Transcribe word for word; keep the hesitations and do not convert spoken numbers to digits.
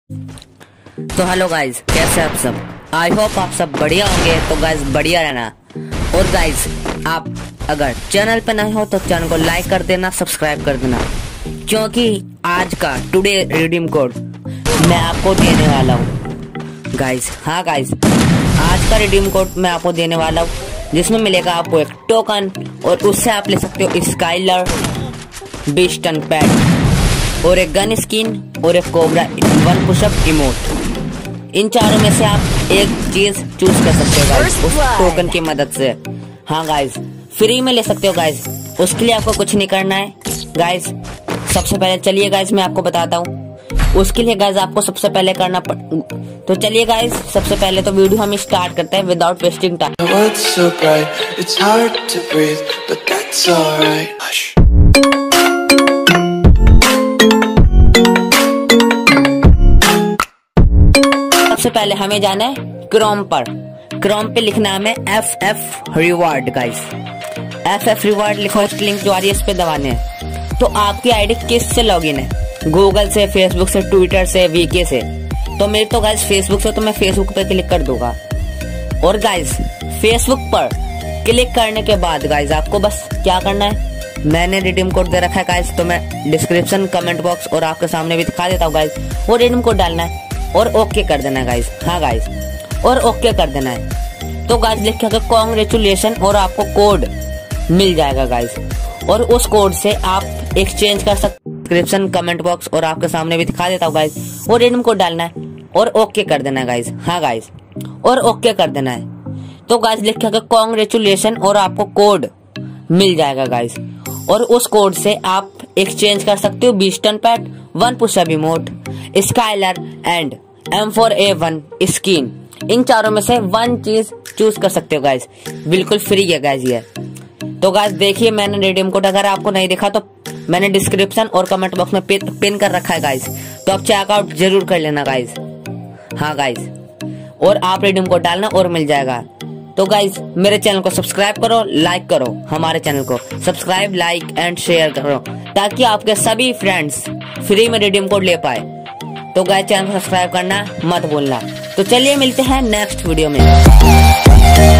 तो hello guys, कैसे आप सब। आई होप आप सब बढ़िया होंगे। तो गाइज बढ़िया रहना। और गाइज आप अगर चैनल पे नए हो तो चैनल को लाइक कर देना, सब्सक्राइब कर देना, क्योंकि आज का टुडे रिडीम कोड मैं आपको देने वाला हूँ गाइज। हाँ गाइज, आज का रिडीम कोड मैं आपको देने वाला हूँ, जिसमें मिलेगा आपको एक टोकन और उससे आप ले सकते हो स्काइलर, बीस्टन पैड और एक गन स्किन और एक कोबरा वन पुशअप इमोट। इन चारों में से आप एक चीज चूज कर सकते हो गाइस उस टोकन की मदद से। हाँ गाइस, फ्री में ले सकते हो गाइस। उसके लिए आपको कुछ नहीं करना है गाइस। सबसे पहले चलिए गाइस मैं आपको बताता हूँ। उसके लिए गाइस आपको सबसे पहले करना पड़ तो चलिए गाइस सबसे पहले तो वीडियो हम स्टार्ट करते हैं विदाउट वेस्टिंग टाइम। सबसे पहले हमें जाना है क्रोम पर। क्रोम पे लिखना है हमें F F reward guys. F F reward लिखो, इस लिंक जो आ रही है इस पे दबाने हैं। तो आपकी आईडी किस से लॉगिन है? गूगल से, फेसबुक से, ट्विटर से, वीके से। तो मेरे तो गाइस फेसबुक से, तो मैं फेसबुक पे क्लिक कर दूंगा। और गाइस फेसबुक पर क्लिक करने के बाद गाइस आपको बस क्या करना है, मैंने रिडीम कोड दे रखा है गाइस, तो मैं डिस्क्रिप्शन, कमेंट बॉक्स और आपके सामने भी दिखा देता हूँ गाइस। वो रिडीम कोड डालना है और ओके कर देना है गाइस। हाँ गाइस, और ओके कर देना है। तो गाइस लिख के कॉन्ग्रेचुलेशन और आपको कोड मिल जाएगा गाइस। और उस कोड से आप एक्सचेंज कर सकते। डिस्क्रिप्शन, कमेंट बॉक्स और आपके सामने भी दिखा देता हूँ गाइस। वो रिडीम कोड डालना है और ओके कर देना है गाइस। हाँ गाइस, और ओके कर देना है। तो गाइस लिख के कॉन्ग्रेचुलेशन और आपको कोड मिल जाएगा गाइस। और उस कोड से आप एक्सचेंज कर सकते हो बीस्टन pad, one pushup emote, Skyler and M four A one skin. इन चारों में से वन चीज चूज कर सकते हो गाइस। बिल्कुल फ्री है गाइस ये। तो गाइस देखिए मैंने रिडीम कोड, अगर आपको नहीं दिखा तो मैंने डिस्क्रिप्शन और कमेंट बॉक्स में पिन कर रखा है गाइस। तो आप चेकआउट जरूर कर लेना गाइस। हाँ गाइस, और आप रिडीम कोड डालना और मिल जाएगा। तो गाइस मेरे चैनल को सब्सक्राइब करो, लाइक करो, हमारे चैनल को सब्सक्राइब, लाइक एंड शेयर करो, ताकि आपके सभी फ्रेंड्स फ्री में रिडीम कोड ले पाए। तो गाइस चैनल को सब्सक्राइब करना मत भूलना। तो चलिए मिलते हैं नेक्स्ट वीडियो में।